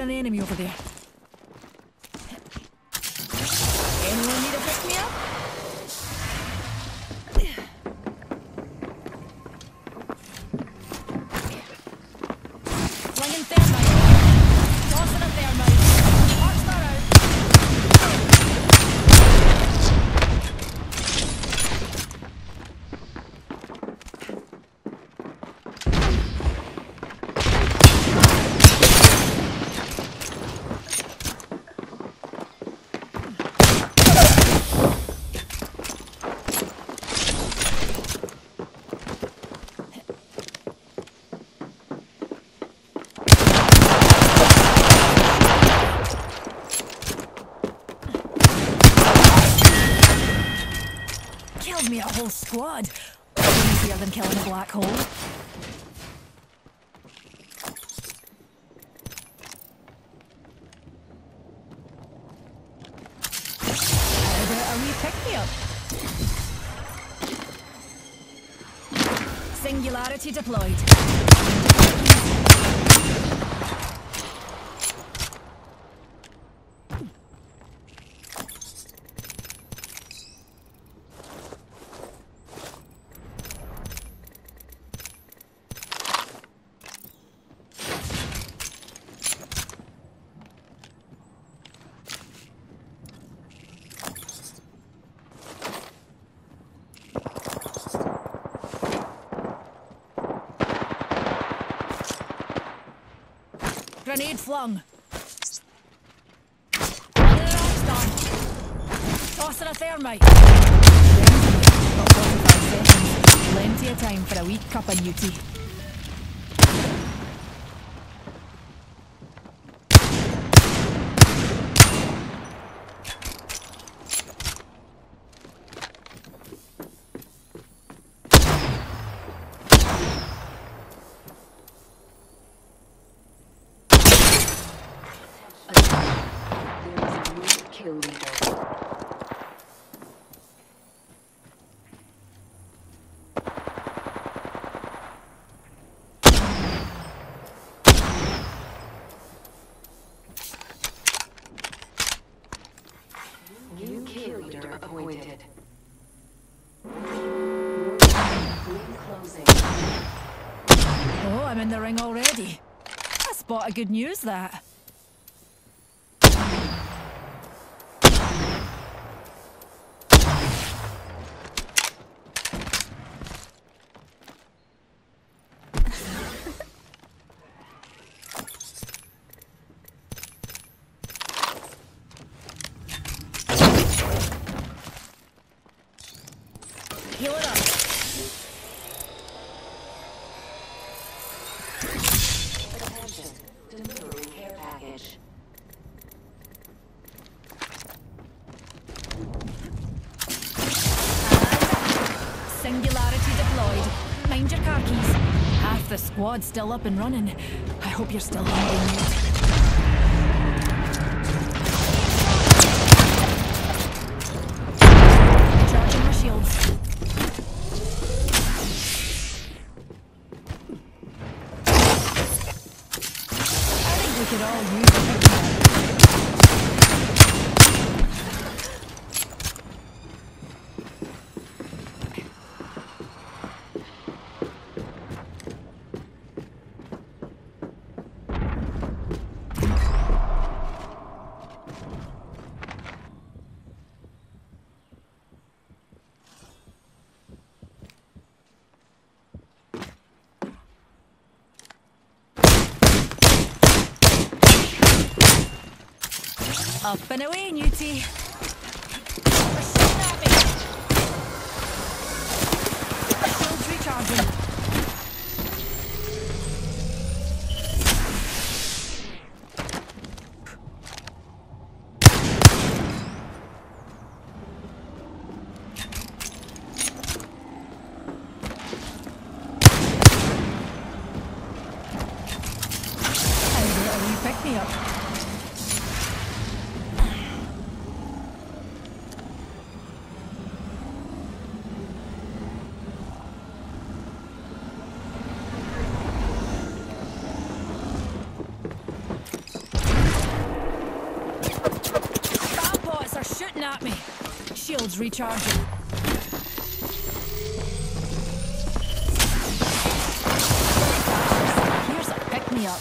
an enemy over there. Anyone need a pick me up? Slinging thermite. Tossing a thermite. Arcs are out. Killed me a whole squad. Easier than killing a black hole. How about a wee pick-me-up? Singularity deployed. Grenade flung. Tossing a thermite. Got 45 seconds. Plenty of time for a wee cup of newty. Kill leader. New kill leader appointed. Ring closing. Oh, I'm in the ring already. A spot of good news, that. Heal it up. Attention. Delivering care package. Singularity deployed. Mind your car keys. Half the squad's still up and running. I hope you're still hungry. Charging my shields. We could all use it. Up and away, Newty. Shields recharging. How do you pick me up? spitting at me. Shields recharging. Here's a pick-me-up.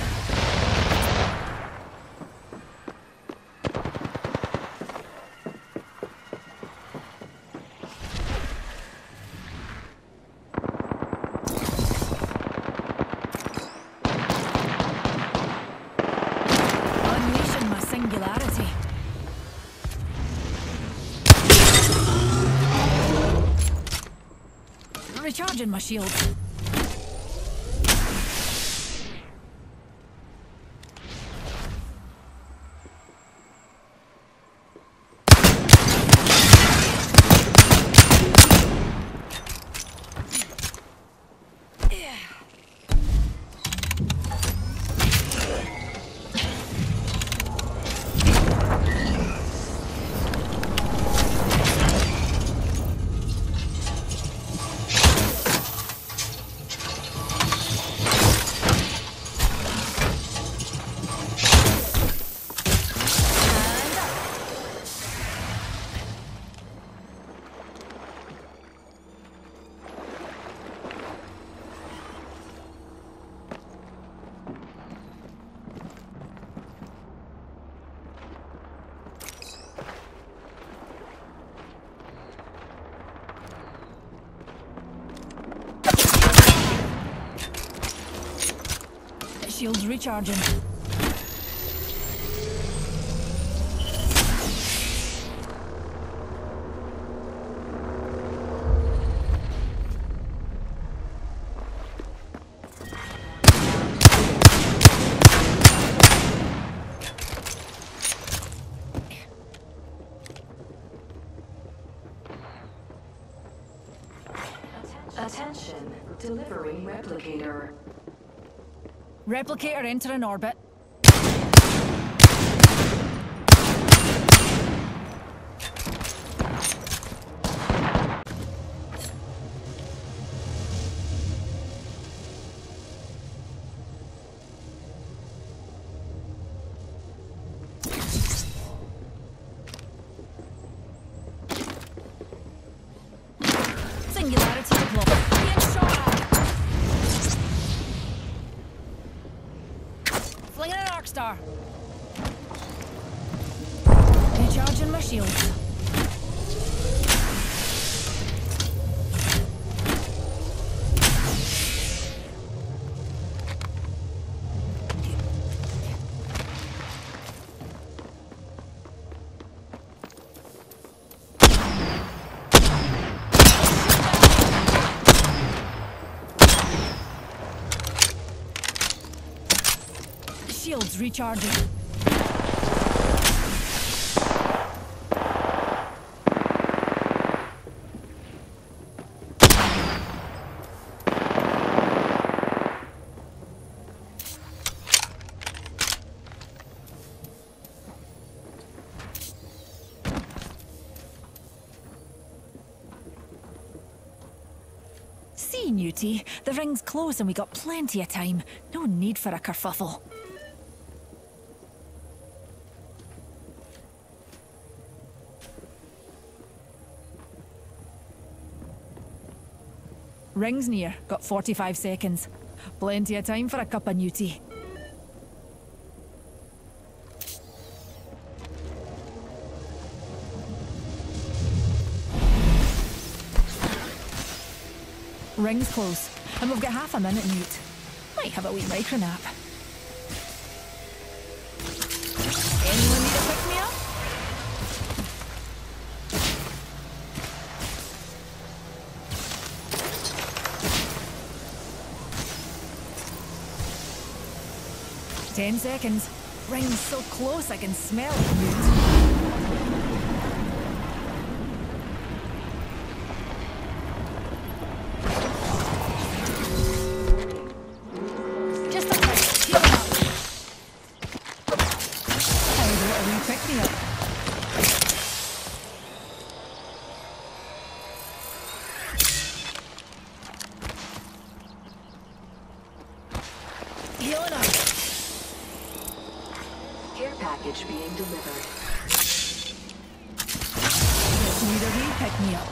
Unleashing my singularity. Recharging my shield. Shields recharging. Attention, delivering replicator. Replicator entering orbit. Singularity deployed. Being shot at. Flinging an arc star. Recharging my shields. Shields recharging. See, Newty, the ring's close and we got plenty of time. No need for a kerfuffle. Ring's near. Got 45 seconds. Plenty of time for a cup of Newty. Ring's close, and we've got half a minute, Newt. Might have a wee micro nap. Anyone need a pick-me-up? Ten seconds. Ring's so close I can smell it, Newt. Healing up. Care package being delivered. Need a wee pick-me-up.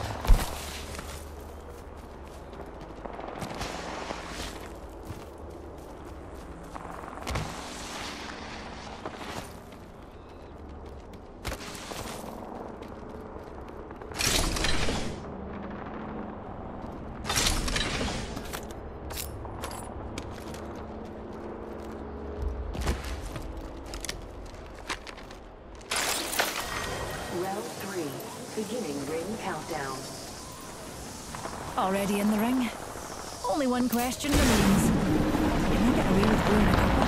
Round 3. Beginning ring countdown. Already in the ring? Only one question remains. Can I get away with blowing a couple?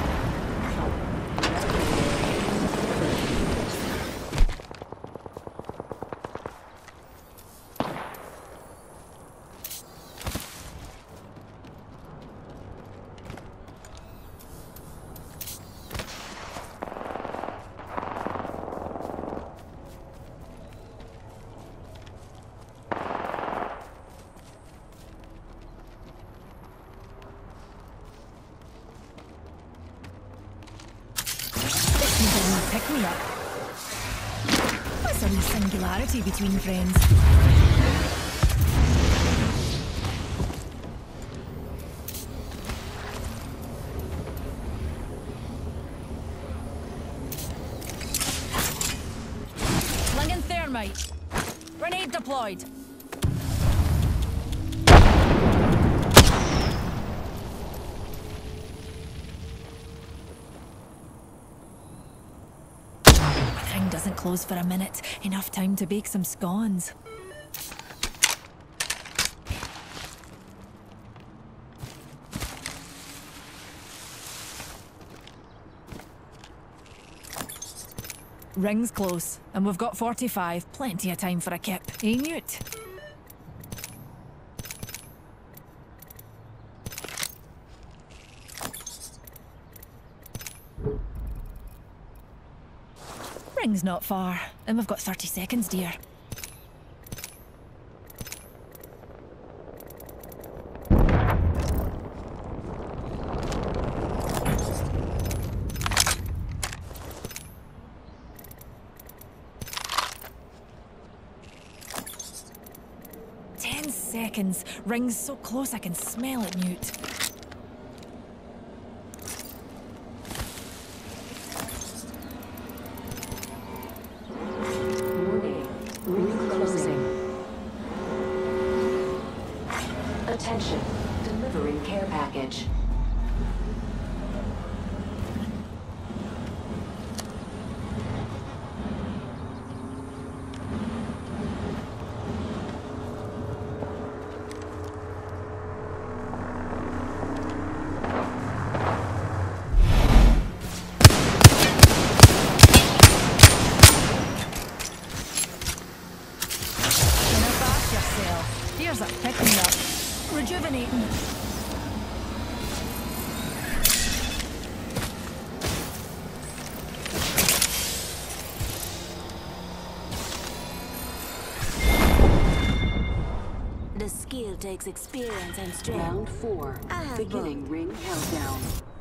Pick me up. What's a wee singularity between friends? Slinging thermite. Grenade deployed. Doesn't close for a minute. Enough time to bake some scones. Ring's close, and we've got 45. Plenty of time for a kip. Eh, Newt? Ring's not far, and we've got 30 seconds, dear. Ten seconds. Ring's so close I can smell it, Newt. Attention, delivering care package. Here's a pick-me-up. Rejuvenating. The skill takes experience and strength. Round 4. Beginning ring countdown.